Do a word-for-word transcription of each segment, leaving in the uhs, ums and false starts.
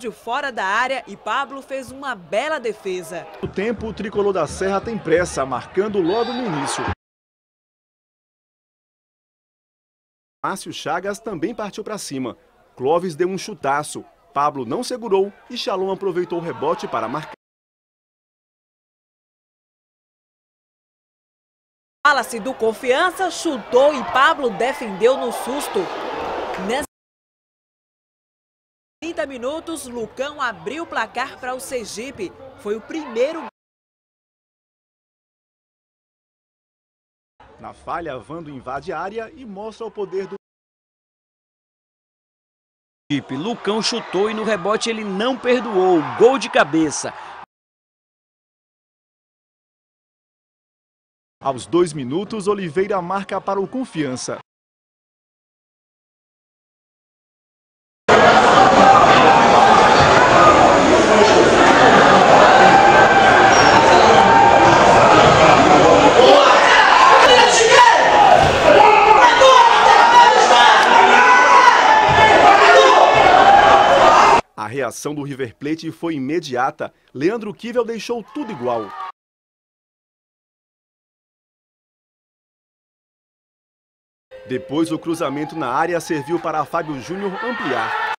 de fora da área e Pablo fez uma bela defesa. No tempo, o tricolor da Serra tem pressa, marcando logo no início. Márcio Chagas também partiu para cima. Clóvis deu um chutaço. Pablo não segurou e Shalom aproveitou o rebote para marcar. Fala-se do Confiança, chutou e Pablo defendeu no susto. Nessa trinta minutos, Lucão abriu o placar para o Sergipe. Foi o primeiro. Na falha, Vando invade a área e mostra o poder do... Lucão chutou e no rebote ele não perdoou. Gol de cabeça. Aos dois minutos, Oliveira marca para o Confiança. A reação do River Plate foi imediata. Leandro Kivel deixou tudo igual. Depois, o cruzamento na área serviu para Fábio Júnior ampliar.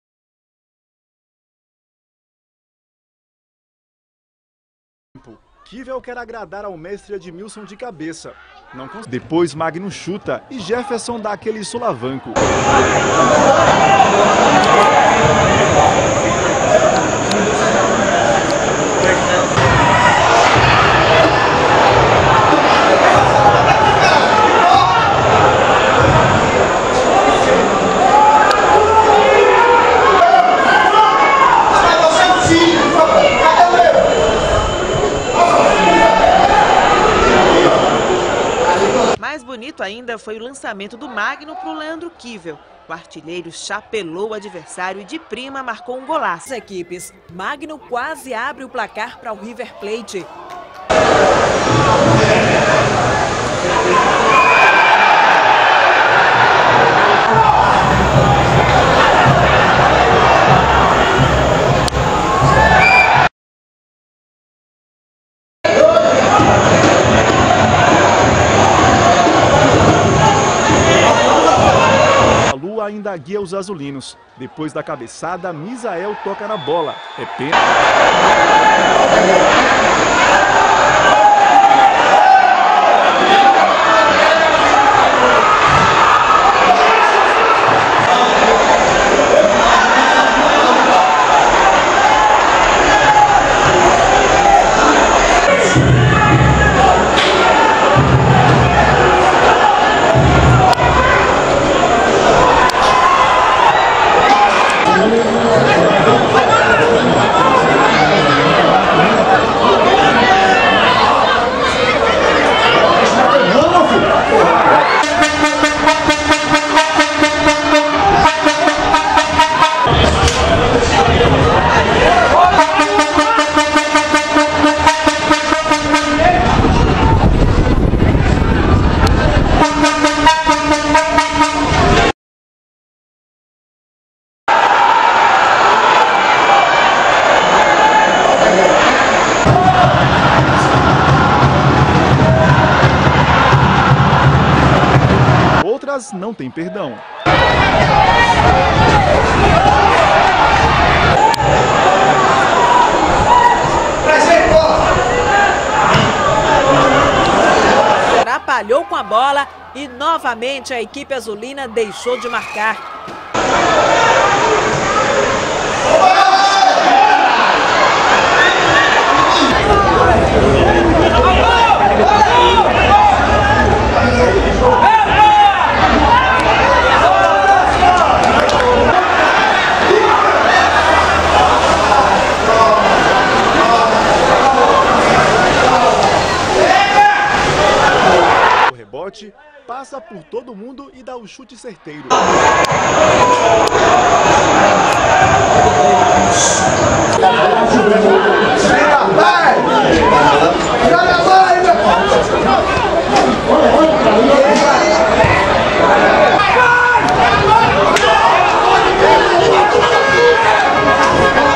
Kivel quer agradar ao mestre Edmilson de cabeça. Não cons... Depois, Magno chuta e Jefferson dá aquele solavanco. Mais bonito ainda foi o lançamento do Magno para o Leandro Kivel. O artilheiro chapelou o adversário e de prima marcou um golaço. As equipes, Magno quase abre o placar para o River Plate. Ainda guia os azulinos. Depois da cabeçada, Misael toca na bola. É pênalti. Não tem perdão. Atrapalhou com a bola e novamente a equipe azulina deixou de marcar. Passa por todo mundo e dá o chute certeiro. Vai!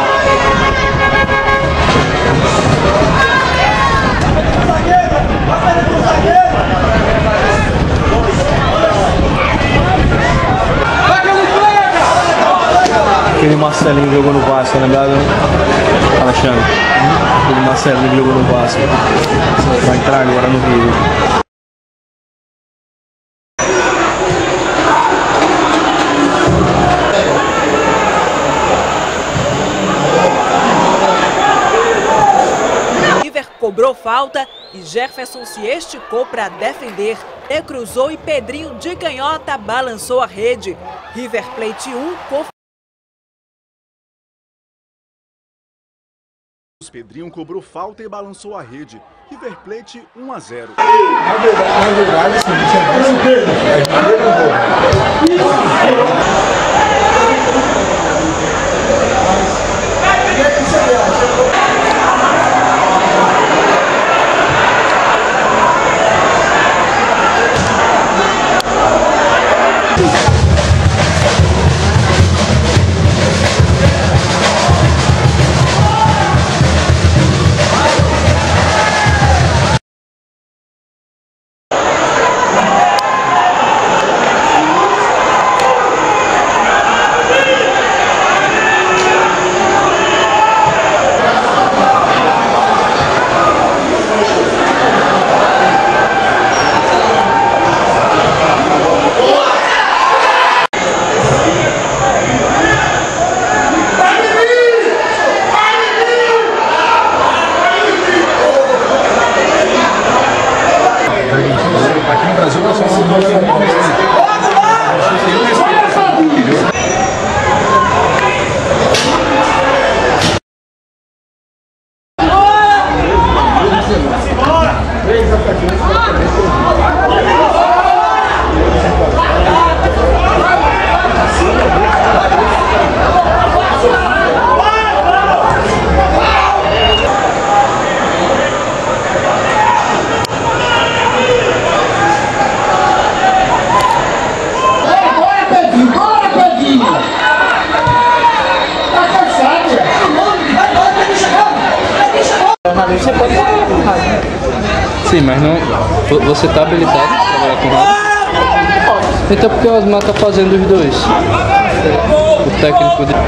Marcelinho jogou no Vasco, lembrado? Alexandre. O Marcelinho jogou no Vasco. Vai entrar agora no Rio. Cobrou falta e Jefferson se esticou para defender. E cruzou e Pedrinho de canhota balançou a rede. River Plate um. Pedrinho cobrou falta e balançou a rede. River Plate um a zero. Na verdade, na verdade, sim, aqui no Brasil nós somos você pode trabalhar com rádio. Sim, mas não. Você tá habilitado a trabalhar com rádio? Então por que o Osmar tá fazendo os dois? O técnico de...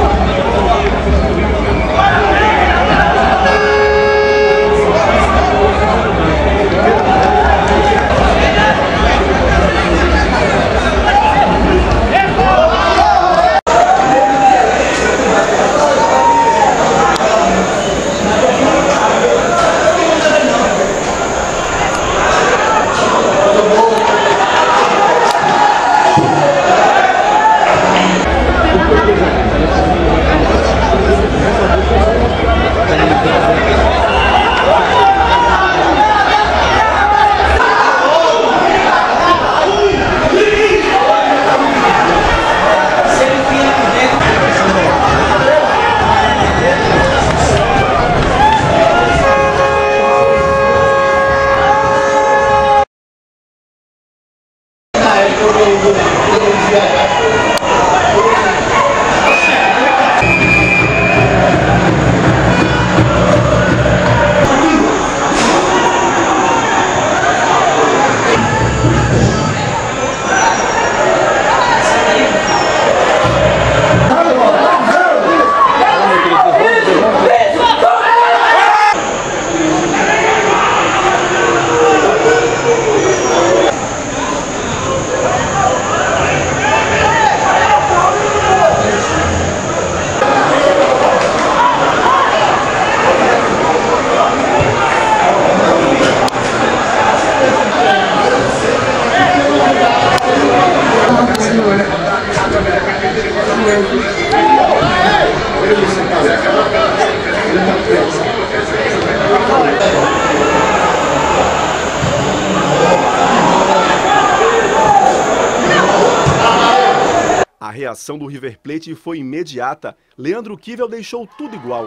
A reação do River Plate foi imediata. Leandro Kivel deixou tudo igual.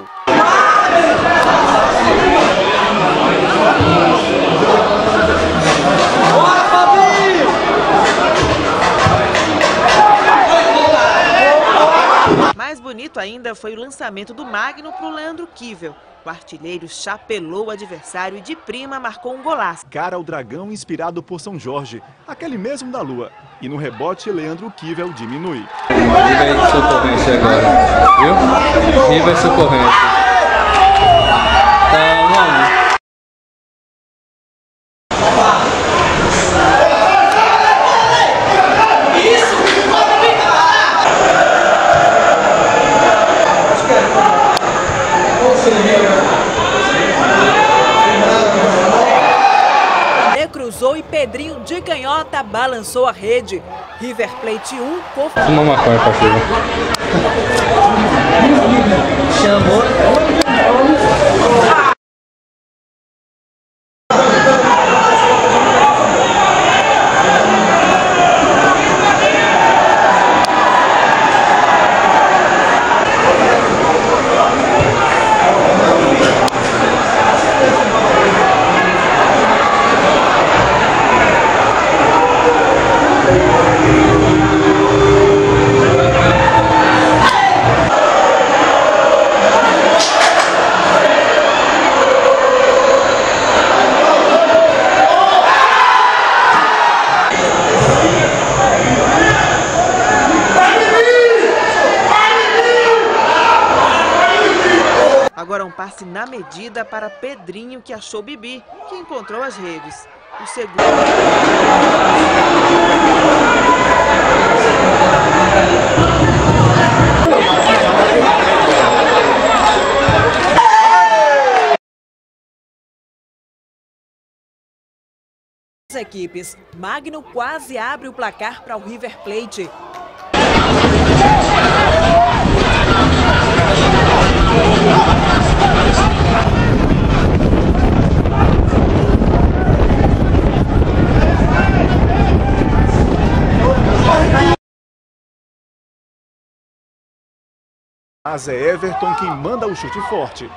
Mais bonito ainda ainda foi o lançamento do Magno para o Leandro Kivel. O artilheiro chapelou o adversário e de prima marcou um golaço. Cara o dragão inspirado por São Jorge, aquele mesmo da Lua. E no rebote, Leandro Kivel diminui. Nível de socorrência agora, viu? Nível de socorrência. Tá um a um. Cruzou e Pedrinho de canhota balançou a rede. River Plate um, Cof... Uma maconha pra chuva. Chamou. Agora um passe na medida para Pedrinho, que achou Bibi, que encontrou as redes. O segundo... As equipes, Magno quase abre o placar para o River Plate. Mas é Everton quem manda o chute forte.